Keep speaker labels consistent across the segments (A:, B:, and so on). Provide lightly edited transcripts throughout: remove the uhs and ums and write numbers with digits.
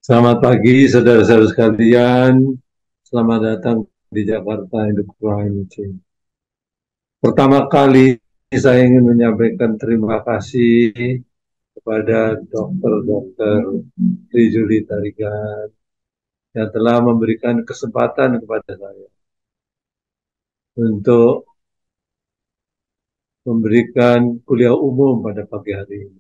A: Selamat pagi, saudara-saudara sekalian. Selamat datang di Jakarta Indo Crime Change. Pertama kali saya ingin menyampaikan terima kasih kepada dokter-dokter Trijuli Tarigan yang telah memberikan kesempatan kepada saya untuk memberikan kuliah umum pada pagi hari ini.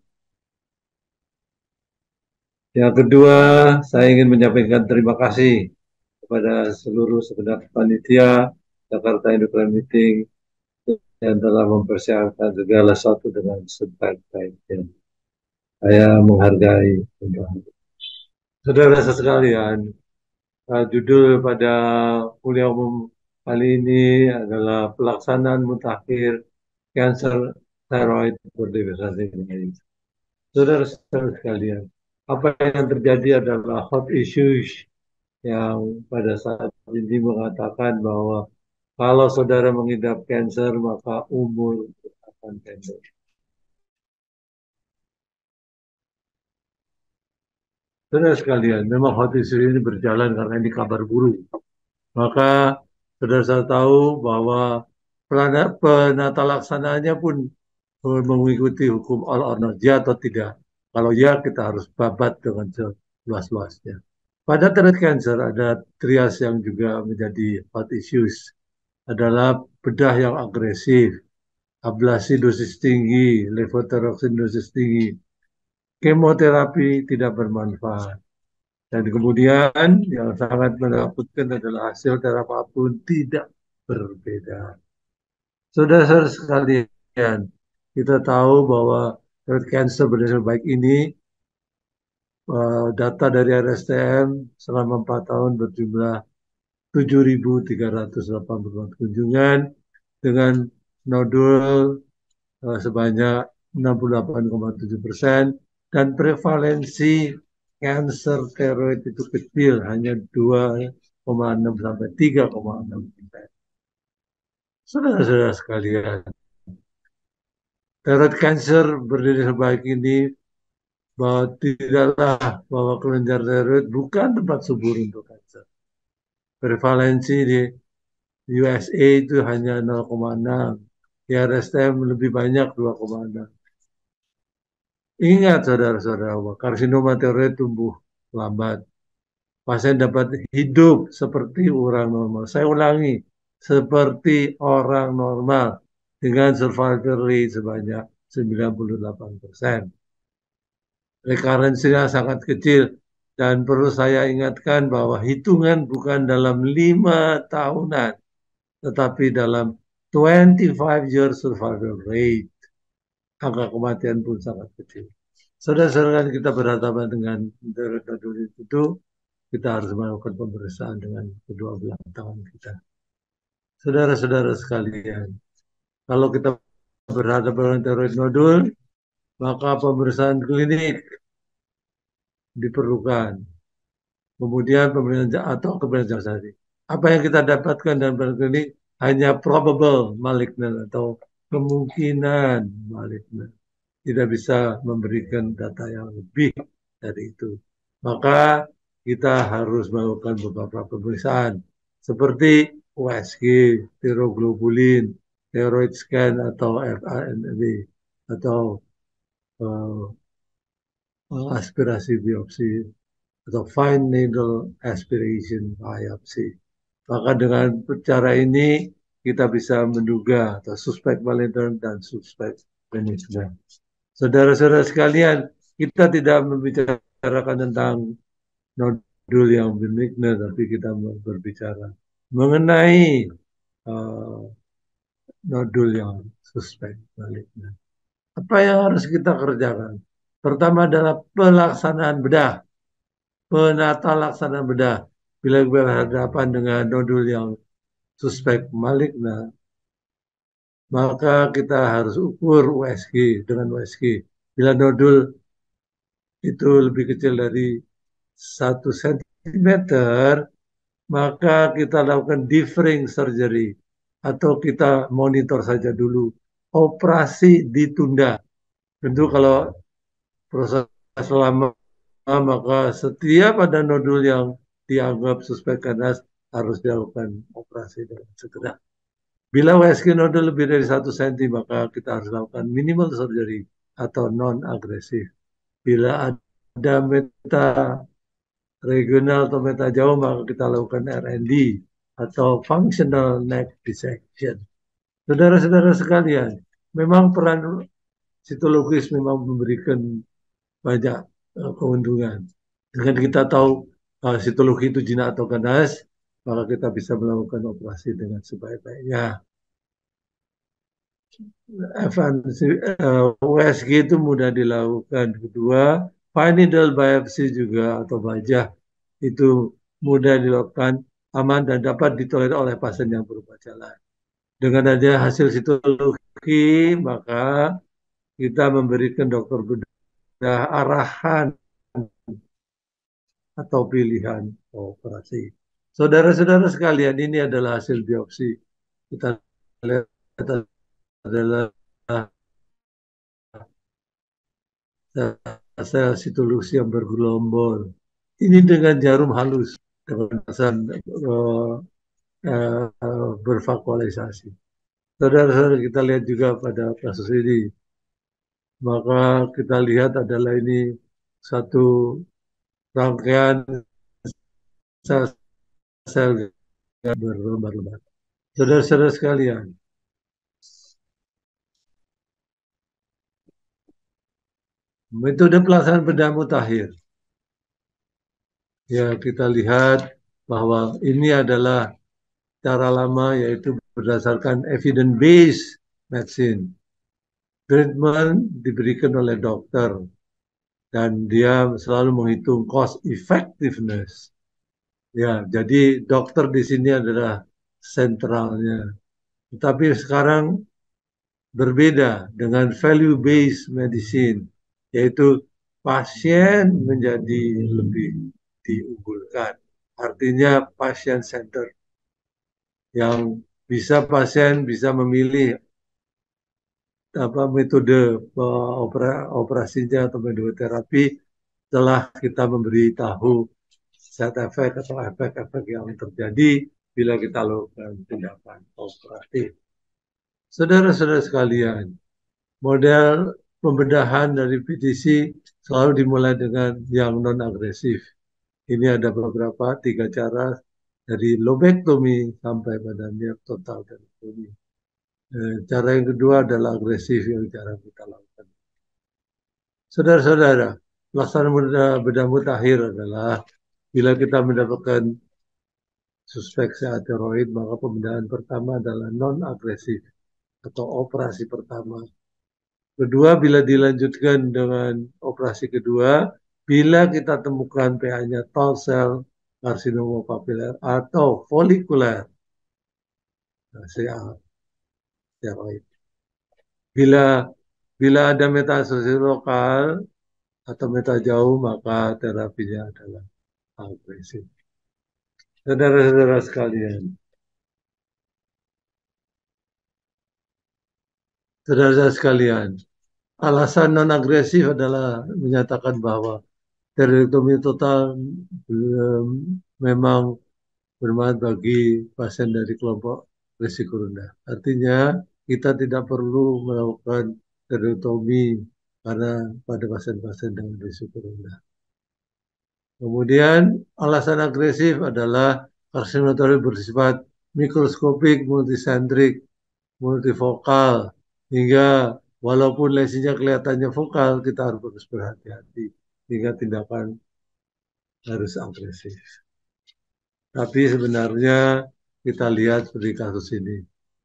A: Yang kedua, saya ingin menyampaikan terima kasih kepada seluruh segenap panitia Jakarta Indo Crime Meeting yang telah mempersiapkan segala sesuatu dengan sebaik-baiknya. Saya menghargai undangan. Saudara sekalian, judul pada kuliah umum kali ini adalah pelaksanaan mutakhir kanker tiroid berdasarkan Indonesia. Saudara-saudara sekalian, apa yang terjadi adalah hot issues yang pada saat ini mengatakan bahwa kalau saudara mengidap kanker maka umur akan pendek. Saudara sekalian, memang hot issue ini berjalan karena ini kabar buruk. Maka saudara tahu bahwa penata laksanaannya pun mengikuti hukum all or not, ya atau tidak. Kalau ya, kita harus babat dengan seluas-luasnya. Pada throat cancer ada trias yang juga menjadi hot issues. Adalah bedah yang agresif, ablasi dosis tinggi, levothyroxine dosis tinggi, kemoterapi tidak bermanfaat. Dan kemudian yang sangat menakutkan adalah hasil terapi pun tidak berbeda. Saudara-saudara sekalian, kita tahu bahwa throat cancer berdasarkan baik ini data dari RSTM selama 4 tahun berjumlah 7.384 kunjungan dengan nodul sebanyak 68,7% dan prevalensi kanker tiroid itu kecil, hanya 2,6 sampai 3,6%. Saudara-saudara sekalian, tiroid cancer berdiri sebaik ini bahwa tidaklah bahwa kelenjar tiroid bukan tempat subur untuk kanker. Prevalensi di USA itu hanya 0,6, di RSTM lebih banyak 2,6. Ingat saudara-saudara, karsinoma tiroid tumbuh lambat. Pasien dapat hidup seperti orang normal. Saya ulangi, seperti orang normal dengan survival rate sebanyak 98%. Rekarensinya sangat kecil dan perlu saya ingatkan bahwa hitungan bukan dalam 5 tahunan, tetapi dalam 25 year survival rate. Angka kematian pun sangat kecil. Saudara-saudara, kita berhadapan dengan nodul itu, kita harus melakukan pemeriksaan dengan kedua belah tangan kita. Saudara-saudara sekalian, kalau kita berhadapan dengan tiroid nodul, maka pemeriksaan klinik diperlukan. Kemudian pemeriksaan atau pemeriksaan jasadi. Apa yang kita dapatkan dalam pemeriksaan klinik hanya probable malignant atau kemungkinan malignant. Tidak bisa memberikan data yang lebih dari itu. Maka kita harus melakukan beberapa pemeriksaan seperti USG, tiroglobulin, thyroid scan atau FANV atau uh, aspirasi biopsi atau fine needle aspiration biopsi. Maka dengan cara ini kita bisa menduga atau suspek malignant dan suspek benign. Saudara-saudara sekalian, kita tidak membicarakan tentang nodul yang benign, tapi kita berbicara mengenai uh, nodul yang suspek maligna. Apa yang harus kita kerjakan? Pertama adalah pelaksanaan bedah, penata laksanaan bedah. Bila berhadapan dengan nodul yang suspek maligna, maka kita harus ukur USG dengan USG. Bila nodul itu lebih kecil dari 1 cm, maka kita lakukan deferring surgery atau kita monitor saja dulu. Operasi ditunda. Tentu kalau proses lama maka setiap ada nodul yang dianggap suspek ganas harus dilakukan operasi dengan segera. Bila USG nodul lebih dari 1 cm, maka kita harus lakukan minimal surgery atau non-agresif. Bila ada meta regional atau meta jauh, maka kita lakukan RND atau functional neck dissection. Saudara-saudara sekalian, memang peran psikologis memang memberikan banyak keuntungan. Dengan kita tahu sitologi itu jinak atau ganas, maka kita bisa melakukan operasi dengan sebaik-baiknya. USG itu mudah dilakukan. Kedua, fine needle biopsy juga atau bajah itu mudah dilakukan, aman dan dapat ditolerir oleh pasien yang berubah jalan. Dengan adanya hasil sitologi, maka kita memberikan dokter bedah arahan atau pilihan operasi. Saudara-saudara sekalian, ini adalah hasil biopsi. Kita lihat adalah sel sitolusi yang bergelombol. Ini dengan jarum halus, dengan bervakualisasi. Saudara-saudara, kita lihat juga pada kasus ini. Maka kita lihat adalah ini satu rangkaian sel-sel berlebar-lebar. Saudara-saudara sekalian, metode pelaksanaan bedah mutakhir. Ya, kita lihat bahwa ini adalah cara lama, yaitu berdasarkan evidence-based medicine. Treatment diberikan oleh dokter dan dia selalu menghitung cost effectiveness. Ya, jadi dokter di sini adalah sentralnya. Tetapi sekarang berbeda dengan value-based medicine, yaitu pasien menjadi lebih diunggulkan. Artinya pasien center, yang bisa pasien bisa memilih apa metode operasinya atau metode terapi setelah kita memberitahu side effect atau efek-efek yang terjadi bila kita lakukan tindakan operatif. Saudara-saudara sekalian, model pembedahan dari PTC selalu dimulai dengan yang non-agresif. Ini ada beberapa, 3 cara, dari lobektomi sampai pada niat total tektomi. Cara yang kedua adalah agresif yang cara kita lakukan. Saudara-saudara, pelaksanaan bedah mutakhir adalah bila kita mendapatkan suspek steroid, maka pembedahan pertama adalah non-agresif atau operasi pertama. Kedua, bila dilanjutkan dengan operasi kedua, bila kita temukan PA-nya tall cell karsinoma papiler atau folikuler steroid. Bila ada metastasis lokal atau meta jauh, maka terapinya adalah agresif. Saudara-saudara sekalian, saudara-saudara sekalian, alasan non-agresif adalah menyatakan bahwa steroidektomi total memang bermanfaat bagi pasien dari kelompok risiko rendah. Artinya kita tidak perlu melakukan steroidektomi karena pada pasien-pasien dengan risiko rendah. Kemudian alasan agresif adalah karsinotori bersifat mikroskopik, multisentrik, multifokal, hingga walaupun lesinya kelihatannya vokal, kita harus berhati-hati hingga tindakan harus agresif. Tapi sebenarnya kita lihat seperti kasus ini.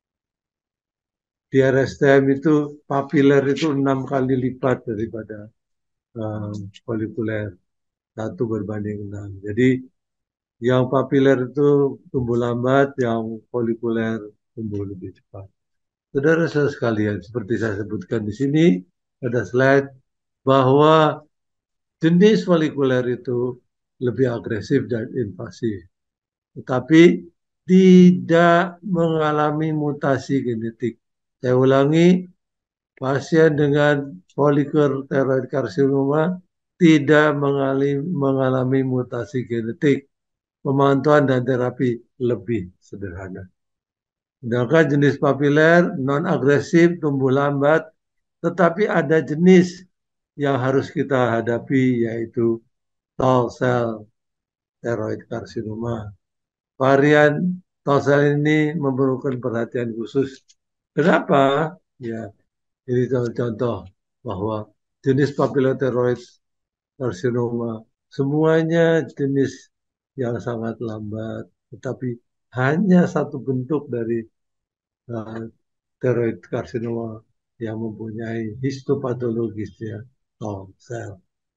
A: Di RSTM itu papiler itu 6 kali lipat daripada folikuler, 1/6. Jadi yang papiler itu tumbuh lambat, yang folikuler tumbuh lebih cepat. Saudara-saudara sekalian, seperti saya sebutkan di sini pada slide, bahwa jenis folikuler itu lebih agresif dan invasif, tetapi tidak mengalami mutasi genetik. Saya ulangi, pasien dengan folikuler thyroid karsinoma tidak mengalami mutasi genetik. Pemantauan dan terapi lebih sederhana. Sedangkan jenis papiler non-agresif tumbuh lambat, tetapi ada jenis yang harus kita hadapi yaitu tall cell thyroid carcinoma. Varian tall cell ini memerlukan perhatian khusus. Kenapa? Ya, ini contoh bahwa jenis papiloteroid karsinoma semuanya jenis yang sangat lambat, tetapi hanya satu bentuk dari uh, thyroid karsinoma yang mempunyai histopatologisnya tall cell.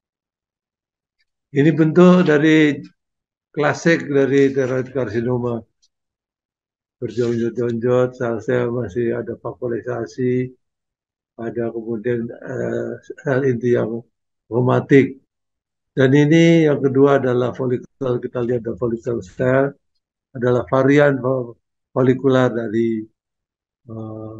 A: Ini bentuk dari klasik dari thyroid karsinoma. Berjonjot-jonjot, sel-sel masih ada vakuolisasi, ada kemudian sel inti yang romatik. Dan ini yang kedua adalah folikel, kita lihat ada folikel sel, adalah varian folikular dari uh,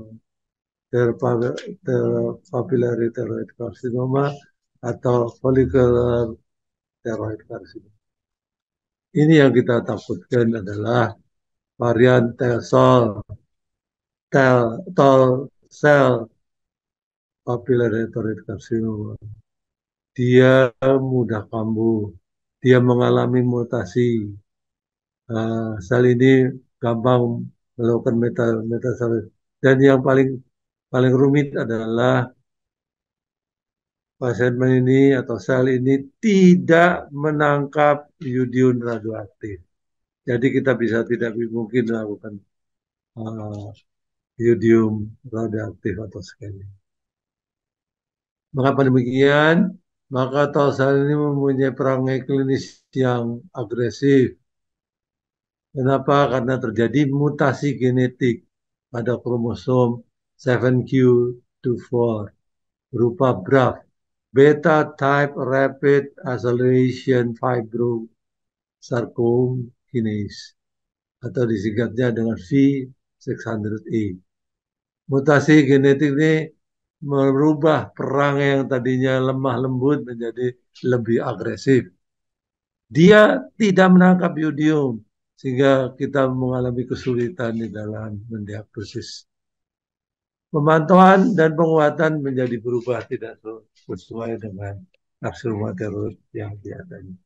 A: papillary thyroid carcinoma atau follicular thyroid carcinoma. Ini yang kita takutkan adalah varian tall cell papillary thyroid carcinoma. Dia mudah kambuh, dia mengalami mutasi. Sel ini gampang melakukan metastasis. Dan yang paling rumit adalah pasien ini atau sel ini tidak menangkap iodium radioaktif. Jadi kita tidak mungkin melakukan iodium radioaktif atau scanning. Mengapa demikian? Maka sel ini mempunyai perangai klinis yang agresif. Kenapa? Karena terjadi mutasi genetik pada kromosom 7q24 berupa BRAF, Beta Type Rapid Acceleration Fibrosarcokinase, atau disingkatnya dengan V600E. Mutasi genetik ini merubah perang yang tadinya lemah lembut menjadi lebih agresif. Dia tidak menangkap iodium, sehingga kita mengalami kesulitan di dalam mendiagnosis. Pemantauan dan penguatan menjadi berubah tidak sesuai dengan karsinoma thyroid yang biasanya.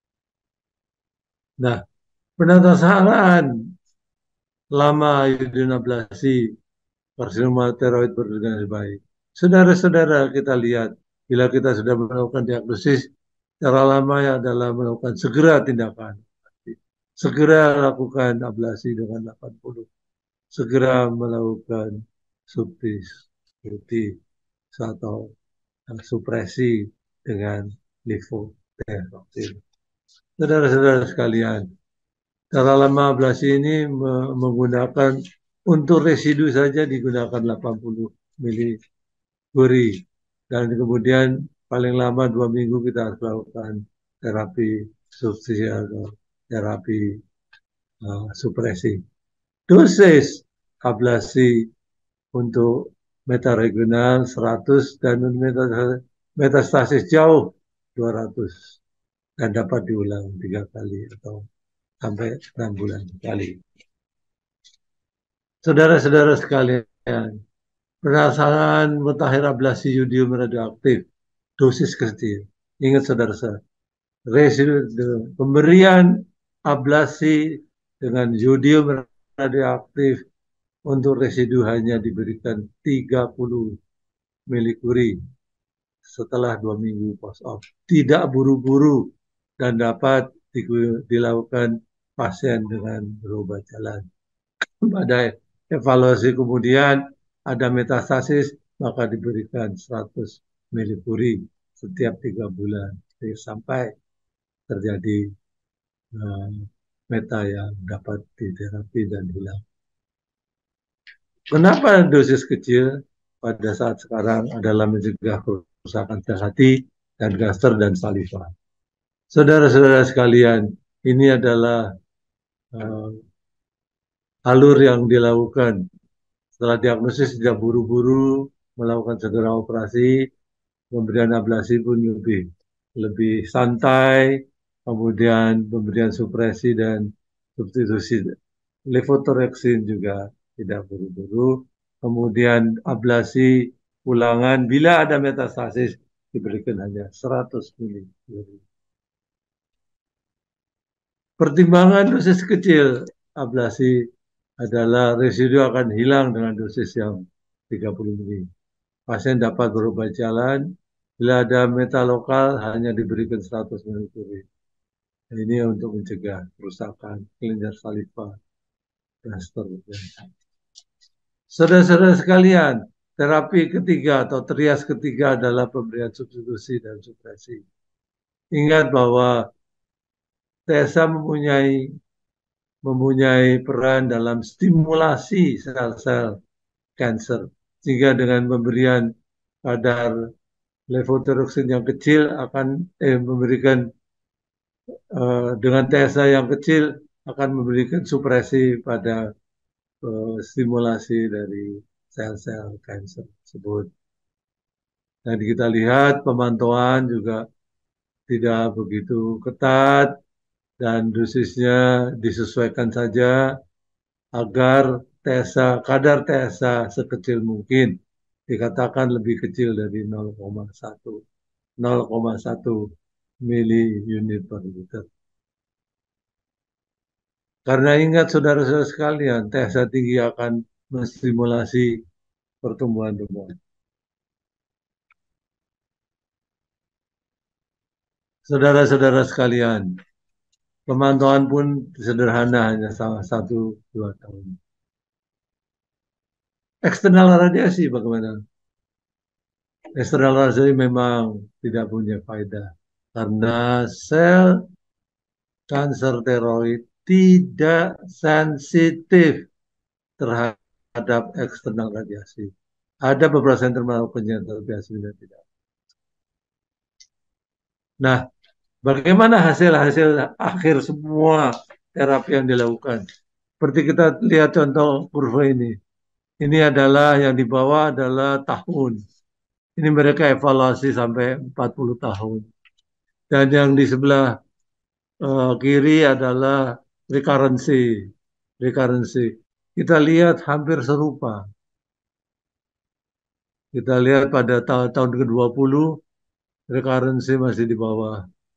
A: Nah, penatasaran lama iodium ablasi karsinoma thyroid berjalan baik. Saudara-saudara, kita lihat bila kita sudah melakukan diagnosis, cara lama adalah melakukan segera tindakan. Segera lakukan ablasi dengan 80. Segera melakukan substitusi atau supresi dengan levothyroxine. Saudara-saudara sekalian, cara lama ablasi ini menggunakan untuk residu saja digunakan 80 miliguri, dan kemudian paling lama 2 minggu kita harus melakukan terapi substitusi atau terapi supresi. Dosis ablasi untuk metaregional 100 dan metastasis jauh 200, dan dapat diulang 3 kali atau sampai 6 bulan sekali. Saudara-saudara sekalian, penasaran mutakhir ablasi iodium radioaktif dosis kecil. Ingat saudara-saudara, residu pemberian ablasi dengan iodium radioaktif untuk residu hanya diberikan 30 miliguri setelah 2 minggu post-op. Tidak buru-buru dan dapat dilakukan pasien dengan berobat jalan. Pada evaluasi kemudian ada metastasis, maka diberikan 100 miliguri setiap 3 bulan sampai terjadi meta yang dapat diterapi dan hilang. Kenapa dosis kecil pada saat sekarang adalah mencegah kerusakan sel hati dan gaster dan saliva. Saudara-saudara sekalian, ini adalah alur yang dilakukan setelah diagnosis, tidak buru-buru melakukan segera operasi, pemberian ablasi pun lebih lebih santai, kemudian pemberian supresi dan substitusi levotiroxin juga tidak buru-buru, kemudian ablasi ulangan bila ada metastasis diberikan hanya 100 mili. Pertimbangan dosis kecil ablasi adalah residu akan hilang dengan dosis yang 30 mili. Pasien dapat berubah jalan. Bila ada meta lokal hanya diberikan 100 mili. Ini untuk mencegah kerusakan kelenjar saliva dan seterusnya. Saudara-saudara sekalian, terapi ketiga atau trias ketiga adalah pemberian substitusi dan supresi. Ingat bahwa TSA mempunyai peran dalam stimulasi sel-sel kanker. Sehingga dengan pemberian kadar levotiroxin yang kecil akan memberikan dengan TSA yang kecil akan memberikan supresi pada stimulasi dari sel-sel kanker tersebut. Dan kita lihat pemantauan juga tidak begitu ketat dan dosisnya disesuaikan saja agar kadar TSA sekecil mungkin, dikatakan lebih kecil dari 0,1 mili unit per liter. Karena ingat saudara-saudara sekalian, TSA tinggi akan menstimulasi pertumbuhan tumbuhan. Saudara-saudara sekalian, pemantauan pun sederhana, hanya sama 1-2 tahun. Eksternal radiasi bagaimana? Eksternal radiasi memang tidak punya faedah karena sel kanker tiroid tidak sensitif terhadap eksternal radiasi. Ada beberapa senter melakukannya, tapi hasilnya tidak. Nah, bagaimana hasil-hasil akhir semua terapi yang dilakukan? Seperti kita lihat contoh kurva ini. Ini adalah yang di bawah adalah tahun. Ini mereka evaluasi sampai 40 tahun. Dan yang di sebelah kiri adalah recurrency. Recurrency. Kita lihat hampir serupa. Kita lihat pada tahun ke-20, recurrency masih di bawah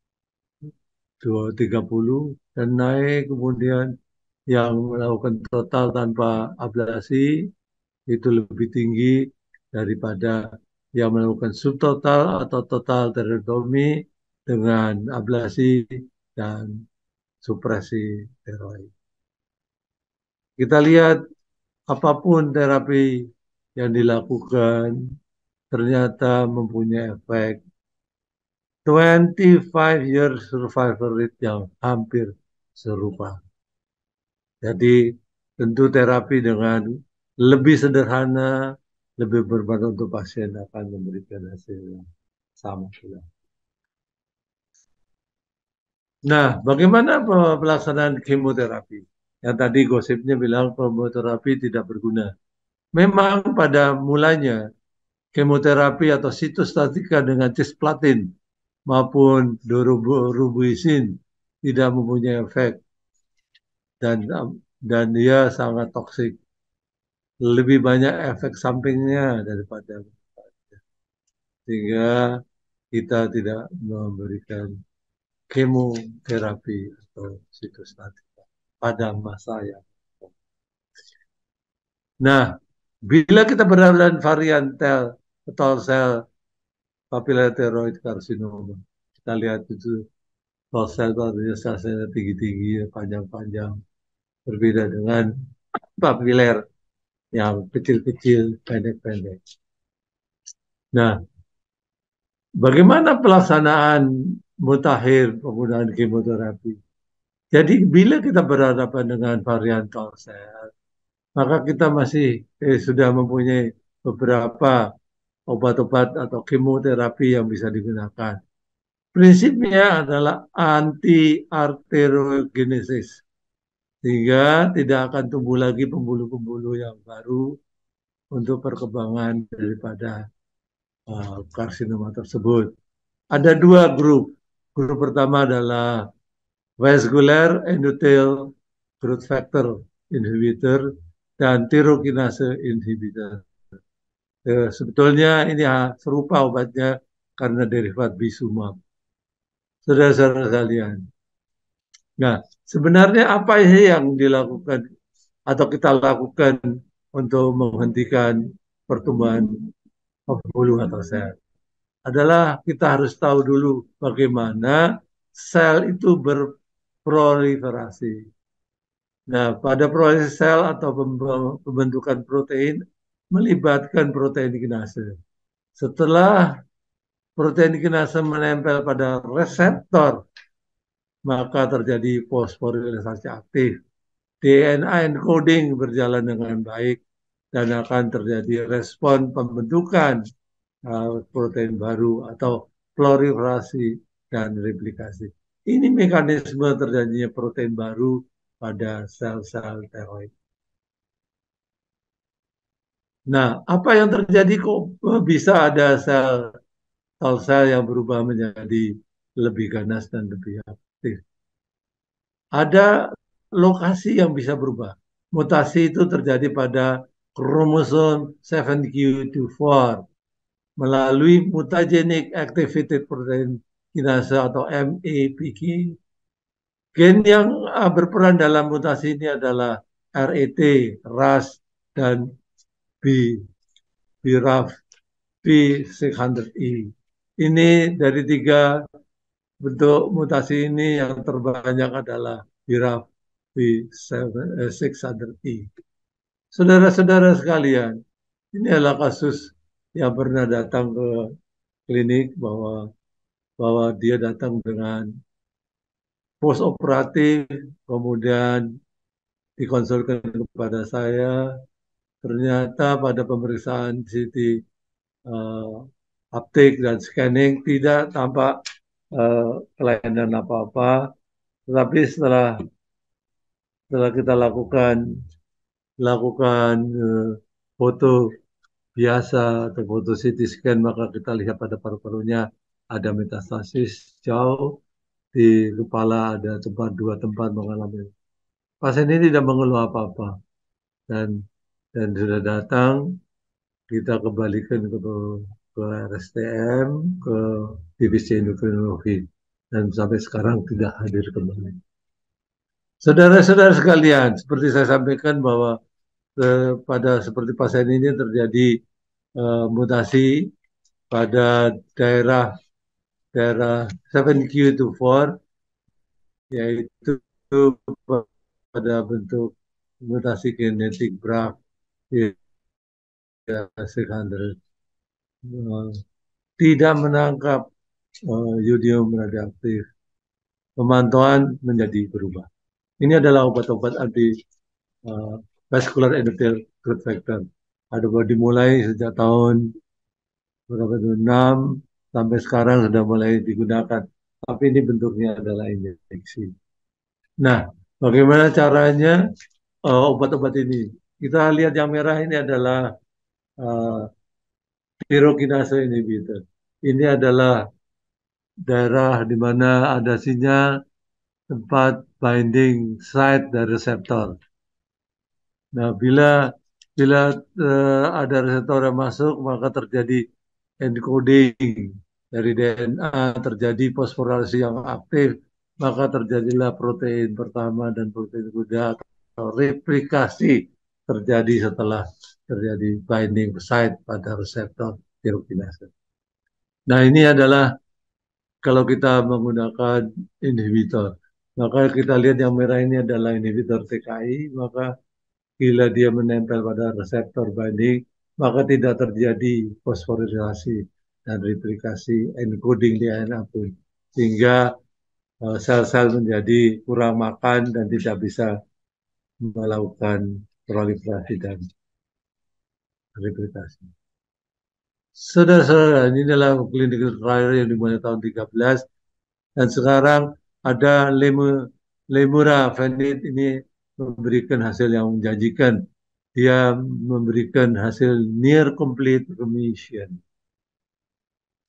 A: 30 dan naik, kemudian yang melakukan total tanpa ablasi itu lebih tinggi daripada yang melakukan subtotal atau total tiroidotomi dengan ablasi dan supresi tiroid. Kita lihat apapun terapi yang dilakukan ternyata mempunyai efek 25 years survival rate yang hampir serupa. Jadi tentu terapi dengan lebih sederhana, lebih bermanfaat untuk pasien akan memberikan hasil yang sama pula. Nah, bagaimana pelaksanaan kemoterapi? Yang tadi gosipnya bilang kemoterapi tidak berguna. Memang pada mulanya kemoterapi atau sitostatika dengan cisplatin maupun dorubuisin tidak mempunyai efek dan dia sangat toksik. Lebih banyak efek sampingnya daripada sehingga kita tidak memberikan kemoterapi atau sitostatika pada masa yang. Nah, bila kita berada dalam varian tau sel papilla thyroid carcinoma, kita lihat itu tau sel sel tinggi-tinggi, panjang-panjang, berbeda dengan papiler yang kecil-kecil, pendek-pendek. Nah, bagaimana pelaksanaan mutakhir penggunaan kemoterapi? Jadi bila kita berhadapan dengan varian tau sel, maka kita masih sudah mempunyai beberapa obat-obat atau kemoterapi yang bisa digunakan. Prinsipnya adalah anti-arteriogenesis, sehingga tidak akan tumbuh lagi pembuluh-pembuluh yang baru untuk perkembangan daripada karsinoma tersebut. Ada dua grup. Grup pertama adalah vascular endothelial growth factor inhibitor dan tyrokinase inhibitor. Sebetulnya ini serupa obatnya karena derivat bisumab. Saudara-saudara sekalian. Nah, sebenarnya apa sih yang dilakukan atau kita lakukan untuk menghentikan pertumbuhan pembuluh atau sel? Adalah kita harus tahu dulu bagaimana sel itu berproliferasi. Nah, pada proses sel atau pembentukan protein melibatkan protein kinase. Setelah protein kinase menempel pada reseptor, maka terjadi fosforilisasi aktif. DNA encoding berjalan dengan baik dan akan terjadi respon pembentukan protein baru atau proliferasi dan replikasi. Ini mekanisme terjadinya protein baru pada sel-sel teloid. Nah, apa yang terjadi kok bisa ada sel-sel yang berubah menjadi lebih ganas dan lebih aktif? Ada lokasi yang bisa berubah. Mutasi itu terjadi pada kromosom 7q24 melalui mutagenic activated protein kinase atau MAPK. Gen yang berperan dalam mutasi ini adalah RET, RAS, dan B, BRAF, B600E. Ini dari tiga bentuk mutasi ini yang terbanyak adalah BRAF B600E. Saudara-saudara sekalian, ini adalah kasus yang pernah datang ke klinik bahwa dia datang dengan post operatif, kemudian dikonsulkan kepada saya. Ternyata pada pemeriksaan CT uptake dan scanning tidak tampak kelainan apa-apa. Tetapi setelah kita lakukan foto biasa atau foto CT scan, maka kita lihat pada paru-parunya ada metastasis jauh di kepala, ada dua tempat mengalami. Pasien ini tidak mengeluh apa-apa dan sudah datang, kita kembalikan ke RSTM, ke divisi endokrinologi, dan sampai sekarang tidak hadir kembali. Saudara-saudara sekalian, seperti saya sampaikan bahwa pada seperti pasien ini terjadi mutasi pada daerah 7q24, yaitu pada bentuk mutasi genetik BRAF 600, tidak menangkap yodium radioaktif. Pemantauan menjadi berubah. Ini adalah obat-obat anti vascular endothelial growth factor. Ada dimulai sejak tahun 2006 sampai sekarang sudah mulai digunakan. Tapi ini bentuknya adalah injeksi. Nah, bagaimana caranya obat-obat ini? Kita lihat yang merah ini adalah tyrokinase inhibitor. Ini adalah daerah di mana ada sinyal tempat binding site dari reseptor. Nah, bila ada reseptor yang masuk, maka terjadi encoding dari DNA, terjadi fosforilasi yang aktif, maka terjadilah protein pertama dan protein kedua atau replikasi terjadi setelah terjadi binding site pada reseptor tyrokinase. Nah, ini adalah kalau kita menggunakan inhibitor. Maka kita lihat yang merah ini adalah inhibitor TKI, maka bila dia menempel pada reseptor binding, maka tidak terjadi fosforilisasi dan replikasi encoding DNA pun. Sehingga sel-sel menjadi kurang makan dan tidak bisa melakukan proliferasi dan replikasi. Saudara-saudara, ini adalah clinical trial yang dimulai tahun 13 dan sekarang ada lemurafenib ini memberikan hasil yang menjanjikan. Dia memberikan hasil near complete remission.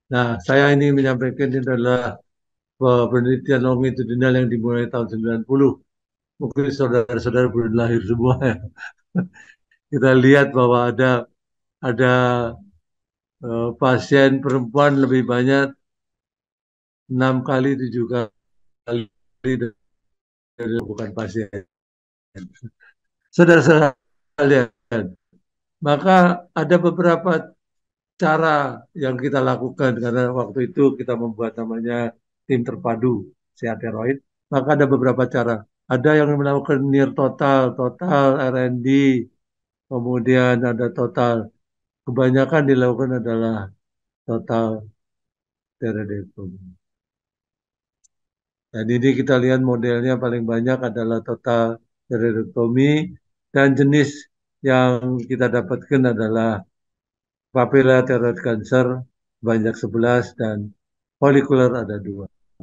A: Nah, saya ini menyampaikan ini adalah penelitian longitudinal yang dimulai tahun 90. Mungkin saudara-saudara belum lahir semua ya. Kita lihat bahwa ada pasien perempuan lebih banyak 6 kali 7 kali dari bukan pasien. Saudara-saudara lihat, maka ada beberapa cara yang kita lakukan karena waktu itu kita membuat namanya tim terpadu seateroid. Maka ada beberapa cara. Ada yang melakukan near total, total R&D, kemudian ada total. Kebanyakan dilakukan adalah total teredektomi. Dan ini kita lihat modelnya paling banyak adalah total teredektomi dan jenis yang kita dapatkan adalah papilla thyroid cancer banyak 11 dan folikuler ada 2.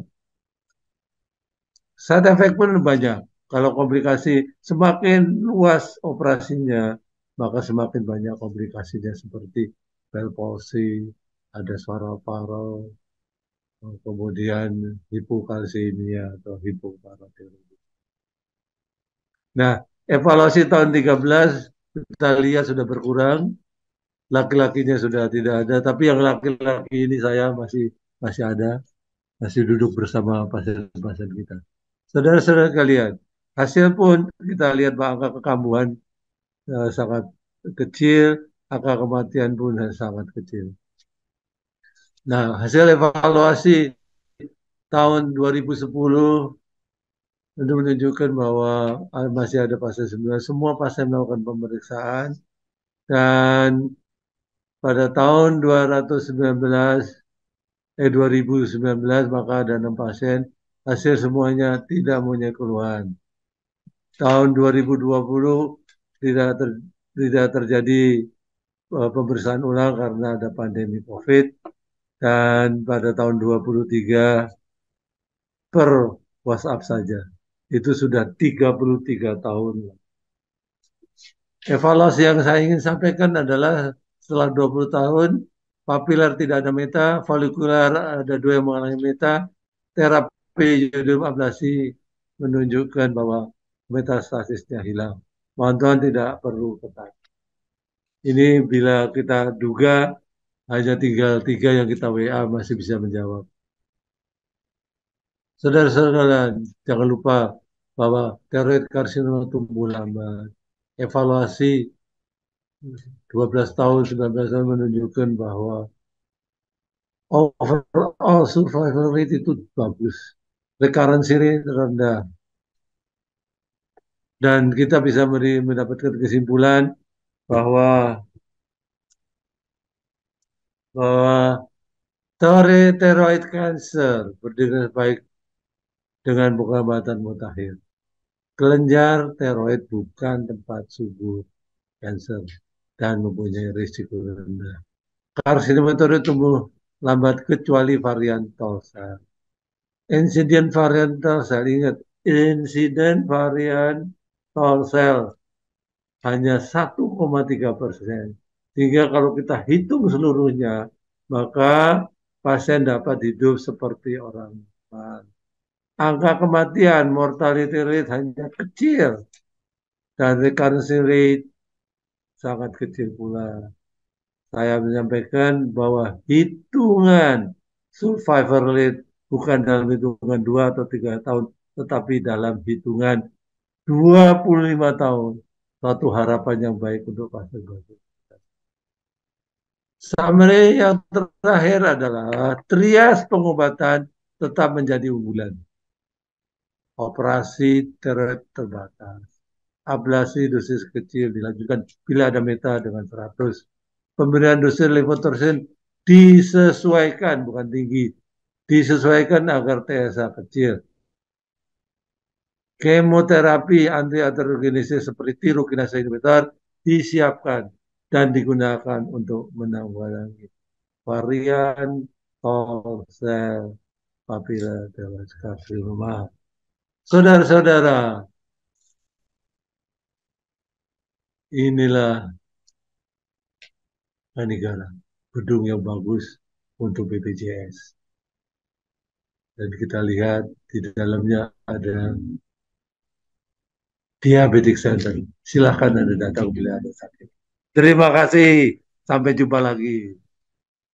A: Side effect pun banyak. Kalau komplikasi semakin luas operasinya, maka semakin banyak komplikasinya seperti bell palsy, ada suara parau, kemudian hipokalsemia atau hipoparathyroidisme. Nah, evaluasi tahun 13 kita lihat sudah berkurang, laki-lakinya sudah tidak ada, tapi yang laki-laki ini saya masih ada, masih duduk bersama pasien-pasien kita. Saudara-saudara kalian, hasil pun kita lihat bahwa angka kekambuhan sangat kecil, angka kematian pun sangat kecil. Nah, hasil evaluasi tahun 2010 itu menunjukkan bahwa masih ada pasien 9. Semua pasien melakukan pemeriksaan dan pada tahun 2019 maka ada 6 pasien hasil semuanya tidak punya keluhan. Tahun 2020 tidak ter, tidak terjadi pemeriksaan ulang karena ada pandemi COVID dan pada tahun 2023 per WhatsApp saja itu sudah 33 tahun. Evaluasi yang saya ingin sampaikan adalah setelah 20 tahun, papilar tidak ada meta, folikular ada 2 yang mengalami meta, terapi jodium ablasi menunjukkan bahwa metastasisnya hilang. Mohon Tuhan tidak perlu ketat. Ini bila kita duga hanya tinggal 3 yang kita WA masih bisa menjawab. Saudara-saudara, jangan lupa bahwa tiroid karsinoma tumbuh lambat. Evaluasi 12 tahun, 19 tahun menunjukkan bahwa overall survival rate itu bagus. Recurrence rate rendah. Dan kita bisa mendapatkan kesimpulan bahwa bahwa thyroid cancer berdiri baik dengan pengobatan mutakhir. Kelenjar tiroid bukan tempat subur cancer dan mempunyai risiko rendah. Karsinoma tiroid tumbuh lambat kecuali varian tall cell. Insiden varian tall cell, ingat, insiden varian tall cell hanya 1,3%. Sehingga kalau kita hitung seluruhnya, maka pasien dapat hidup seperti orang normal. Angka kematian, mortality rate hanya kecil, dan recurrence rate sangat kecil pula. Saya menyampaikan bahwa hitungan survivor rate bukan dalam hitungan 2 atau 3 tahun, tetapi dalam hitungan 25 tahun. Suatu harapan yang baik untuk pasien-pasien. Summary yang terakhir adalah trias pengobatan tetap menjadi unggulan. Operasi terbatas. Ablasi dosis kecil dilanjutkan bila ada meta dengan 100. Pemberian dosis levothyroxine disesuaikan, bukan tinggi, disesuaikan agar TSA kecil. Kemoterapi anti-aterogenisis seperti tirokinase inhibitor disiapkan dan digunakan untuk menanggulangi varian tall cell papillomavirus karsinoma. Saudara-saudara, inilah negara, gedung yang bagus, untuk BPJS. Dan kita lihat di dalamnya ada diabetes center. Silahkan Anda datang bila ada sakit. Terima kasih. Sampai jumpa lagi.